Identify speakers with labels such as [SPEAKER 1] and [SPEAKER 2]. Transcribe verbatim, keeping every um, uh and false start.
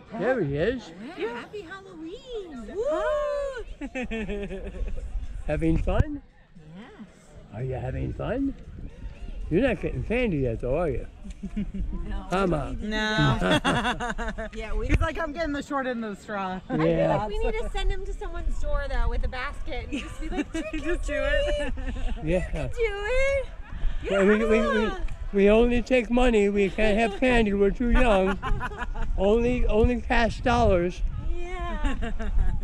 [SPEAKER 1] There he is.
[SPEAKER 2] Yeah, happy Halloween. Woo!
[SPEAKER 1] Having fun?
[SPEAKER 2] Yes.
[SPEAKER 1] Are you having fun? You're not getting candy yet, though, are you?
[SPEAKER 2] No.
[SPEAKER 1] Come on.
[SPEAKER 3] No.
[SPEAKER 2] Yeah, we
[SPEAKER 3] He's like, I'm getting the short end of the straw.
[SPEAKER 4] I feel
[SPEAKER 1] Yeah.
[SPEAKER 4] like we need to send him to someone's door though with a basket and just be like, trick or
[SPEAKER 3] Just do it.
[SPEAKER 1] Yeah.
[SPEAKER 4] do it.
[SPEAKER 1] Well, we, we, we, we only take money. We can't have candy. We're too young. Only, only cash dollars.
[SPEAKER 4] Yeah.